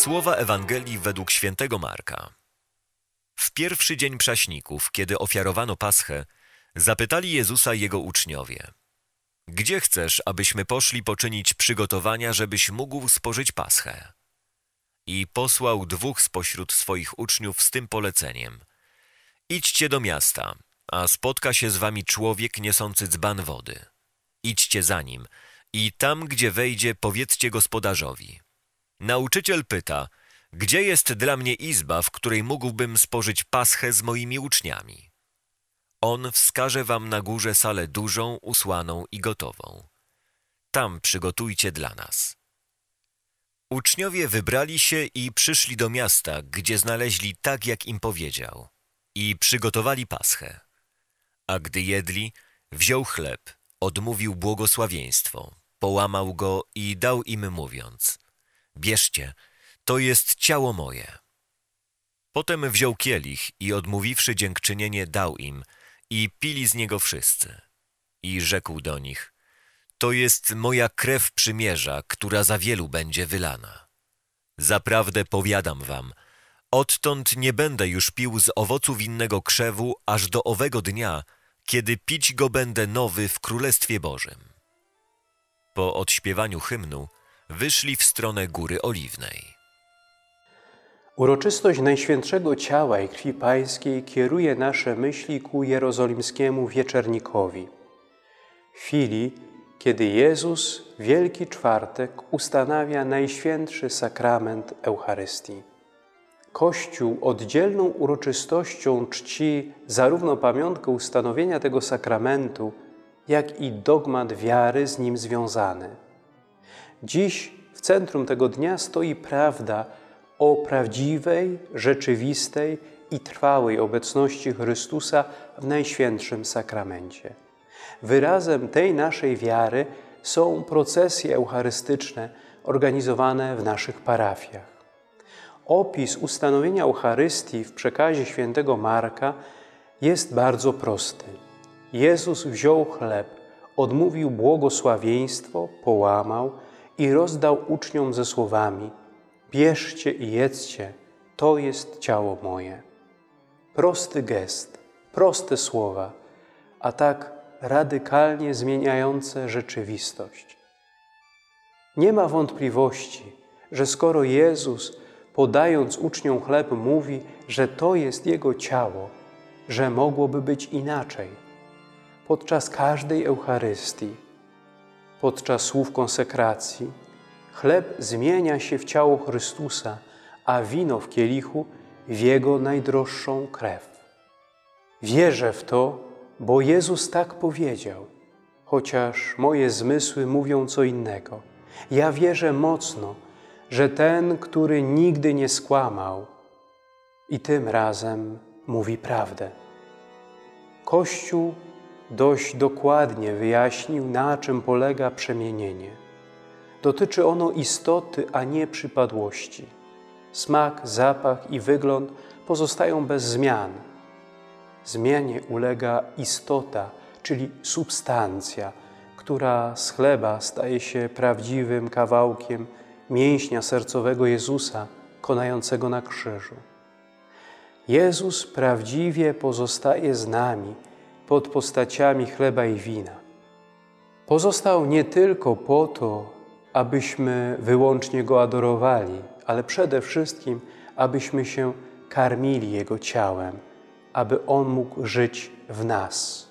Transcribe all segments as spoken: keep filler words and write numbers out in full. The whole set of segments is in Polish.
Słowa Ewangelii według świętego Marka. W pierwszy dzień Przaśników, kiedy ofiarowano Paschę, zapytali Jezusa jego uczniowie: Gdzie chcesz, abyśmy poszli poczynić przygotowania, żebyś mógł spożyć Paschę? I posłał dwóch spośród swoich uczniów z tym poleceniem: Idźcie do miasta, a spotka się z wami człowiek niosący dzban wody. Idźcie za nim i tam, gdzie wejdzie, powiedzcie gospodarzowi: Nauczyciel pyta, gdzie jest dla mnie izba, w której mógłbym spożyć Paschę z moimi uczniami? On wskaże wam na górze salę dużą, usłaną i gotową. Tam przygotujcie dla nas. Uczniowie wybrali się i przyszli do miasta, gdzie znaleźli tak, jak im powiedział, i przygotowali Paschę. A gdy jedli, wziął chleb, odmówił błogosławieństwo, połamał go i dał im, mówiąc: Bierzcie, to jest ciało moje. Potem wziął kielich i odmówiwszy dziękczynienie, dał im i pili z niego wszyscy. I rzekł do nich: To jest moja krew przymierza, która za wielu będzie wylana. Zaprawdę powiadam wam, odtąd nie będę już pił z owocu winnego krzewu, aż do owego dnia, kiedy pić go będę nowy w Królestwie Bożym. Po odśpiewaniu hymnu wyszli w stronę Góry Oliwnej. Uroczystość Najświętszego Ciała i Krwi Pańskiej kieruje nasze myśli ku jerozolimskiemu wieczernikowi. W chwili, kiedy Jezus w Wielki Czwartek ustanawia Najświętszy Sakrament Eucharystii. Kościół oddzielną uroczystością czci zarówno pamiątkę ustanowienia tego sakramentu, jak i dogmat wiary z nim związany. Dziś w centrum tego dnia stoi prawda o prawdziwej, rzeczywistej i trwałej obecności Chrystusa w Najświętszym Sakramencie. Wyrazem tej naszej wiary są procesje eucharystyczne organizowane w naszych parafiach. Opis ustanowienia Eucharystii w przekazie świętego Marka jest bardzo prosty. Jezus wziął chleb, odmówił błogosławieństwo, połamał i rozdał uczniom ze słowami: Bierzcie i jedzcie, to jest ciało moje. Prosty gest, proste słowa, a tak radykalnie zmieniające rzeczywistość. Nie ma wątpliwości, że skoro Jezus, podając uczniom chleb, mówi, że to jest Jego ciało, że mogłoby być inaczej. Podczas każdej Eucharystii, podczas słów konsekracji, chleb zmienia się w ciało Chrystusa, a wino w kielichu w Jego najdroższą krew. Wierzę w to, bo Jezus tak powiedział, chociaż moje zmysły mówią co innego. Ja wierzę mocno, że ten, który nigdy nie skłamał, i tym razem mówi prawdę. Kościół dość dokładnie wyjaśnił, na czym polega przemienienie. Dotyczy ono istoty, a nie przypadłości. Smak, zapach i wygląd pozostają bez zmian. Zmianie ulega istota, czyli substancja, która z chleba staje się prawdziwym kawałkiem mięśnia sercowego Jezusa, konającego na krzyżu. Jezus prawdziwie pozostaje z nami pod postaciami chleba i wina. Pozostał nie tylko po to, abyśmy wyłącznie Go adorowali, ale przede wszystkim, abyśmy się karmili Jego ciałem, aby On mógł żyć w nas.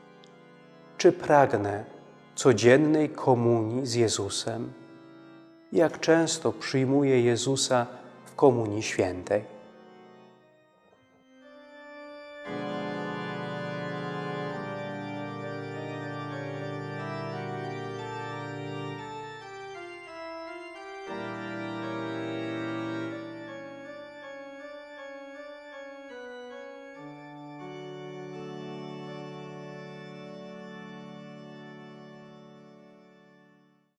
Czy pragnę codziennej komunii z Jezusem? Jak często przyjmuję Jezusa w Komunii Świętej?